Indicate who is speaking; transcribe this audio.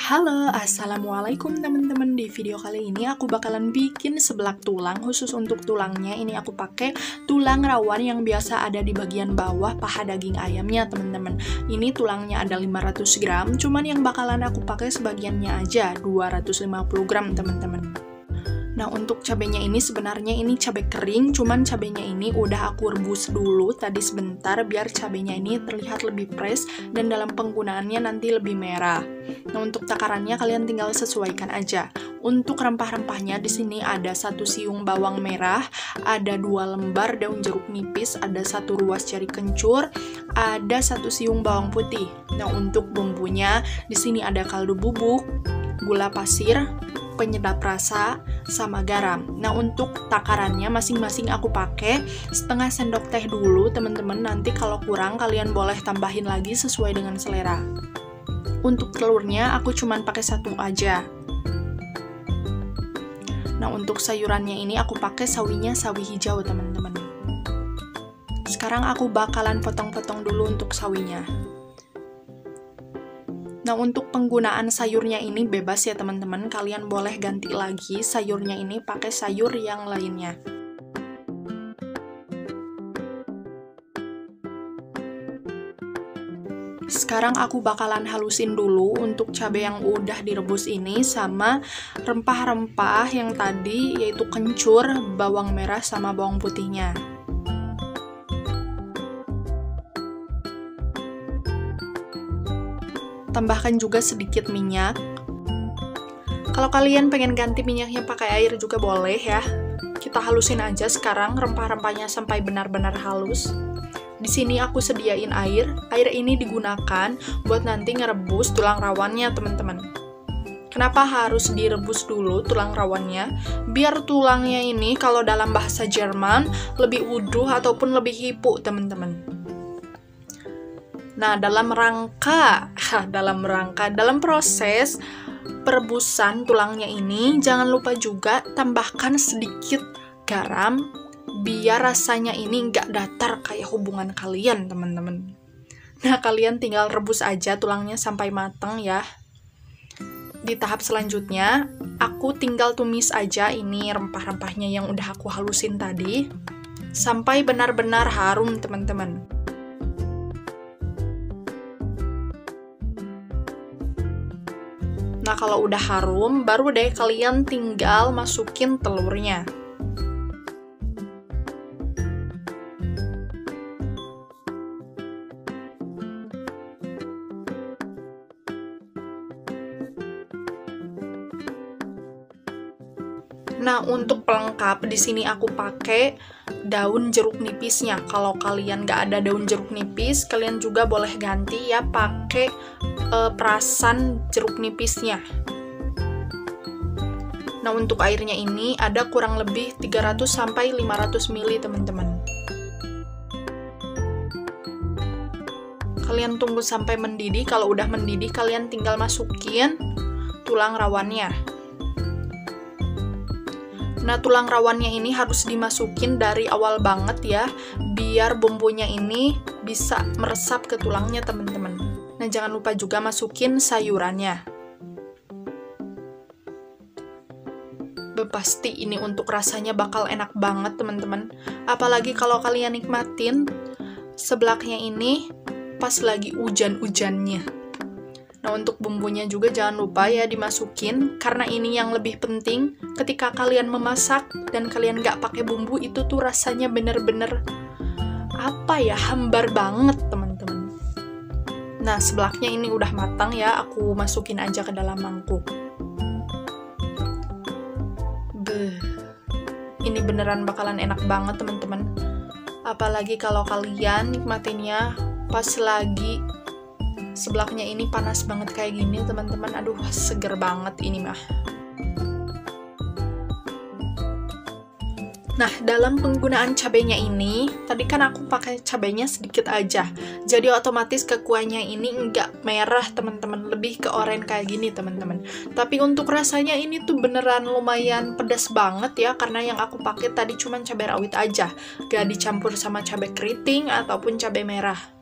Speaker 1: Halo, assalamualaikum teman-teman. Di video kali ini aku bakalan bikin seblak tulang. Khusus untuk tulangnya ini aku pakai tulang rawan yang biasa ada di bagian bawah paha daging ayamnya teman-teman. Ini tulangnya ada 500 gram, cuman yang bakalan aku pakai sebagiannya aja 250 gram teman-teman. Nah, untuk cabenya ini sebenarnya ini cabai kering, cuman cabenya ini udah aku rebus dulu tadi sebentar biar cabenya ini terlihat lebih fresh dan dalam penggunaannya nanti lebih merah. Nah, untuk takarannya kalian tinggal sesuaikan aja. Untuk rempah-rempahnya di sini ada 1 siung bawang merah, ada 2 lembar daun jeruk nipis, ada 1 ruas jari kencur, ada 1 siung bawang putih. Nah, untuk bumbunya di sini ada kaldu bubuk, gula pasir, penyedap rasa, sama garam. Nah, untuk takarannya masing-masing aku pakai setengah sendok teh dulu teman-teman. Nanti kalau kurang kalian boleh tambahin lagi sesuai dengan selera. Untuk telurnya aku cuman pakai 1 aja. Nah, untuk sayurannya ini aku pakai sawinya sawi hijau teman-teman. Sekarang aku bakalan potong-potong dulu untuk sawinya. Nah, untuk penggunaan sayurnya ini bebas ya teman-teman, kalian boleh ganti lagi sayurnya ini pakai sayur yang lainnya. Sekarang aku bakalan halusin dulu untuk cabai yang udah direbus ini sama rempah-rempah yang tadi, yaitu kencur, bawang merah, sama bawang putihnya. Tambahkan juga sedikit minyak. Kalau kalian pengen ganti minyaknya pakai air juga boleh ya. Kita halusin aja sekarang rempah-rempahnya sampai benar-benar halus. Di sini aku sediain air. Air ini digunakan buat nanti ngerebus tulang rawannya, teman-teman. Kenapa harus direbus dulu tulang rawannya? Biar tulangnya ini kalau dalam bahasa Jerman lebih uduh ataupun lebih hipu, teman-teman. Nah, dalam proses perebusan tulangnya ini, jangan lupa juga tambahkan sedikit garam, biar rasanya ini nggak datar kayak hubungan kalian, teman-teman. Nah, kalian tinggal rebus aja tulangnya sampai matang ya. Di tahap selanjutnya, aku tinggal tumis aja ini rempah-rempahnya yang udah aku halusin tadi, sampai benar-benar harum, teman-teman. Nah, kalau udah harum, baru deh kalian tinggal masukin telurnya. Nah, untuk pelengkap di sini aku pakai daun jeruk nipisnya. Kalau kalian nggak ada daun jeruk nipis, kalian juga boleh ganti ya pakai perasan jeruk nipisnya. Nah, untuk airnya ini ada kurang lebih 300 sampai 500 ml, teman-teman. Kalian tunggu sampai mendidih. Kalau udah mendidih, kalian tinggal masukin tulang rawannya. Nah, tulang rawannya ini harus dimasukin dari awal banget ya, biar bumbunya ini bisa meresap ke tulangnya, teman-teman. Nah, jangan lupa juga masukin sayurannya. Pasti ini untuk rasanya bakal enak banget, teman-teman. Apalagi kalau kalian nikmatin seblaknya ini pas lagi hujan-hujannya. Nah, untuk bumbunya juga jangan lupa ya dimasukin, karena ini yang lebih penting ketika kalian memasak dan kalian nggak pakai bumbu, itu tuh rasanya bener-bener hambar banget, teman-teman. Nah, seblaknya ini udah matang ya, aku masukin aja ke dalam mangkuk. Ini beneran bakalan enak banget, teman-teman. Apalagi kalau kalian nikmatinnya pas lagi seblaknya ini panas banget kayak gini, teman-teman. Aduh, seger banget ini mah. Nah, dalam penggunaan cabenya ini, tadi kan aku pakai cabenya sedikit aja. Jadi otomatis ke kuahnya ini nggak merah, teman-teman. Lebih ke oranye kayak gini, teman-teman. Tapi untuk rasanya ini tuh beneran lumayan pedas banget ya, karena yang aku pakai tadi cuman cabai rawit aja. Gak dicampur sama cabai keriting ataupun cabai merah.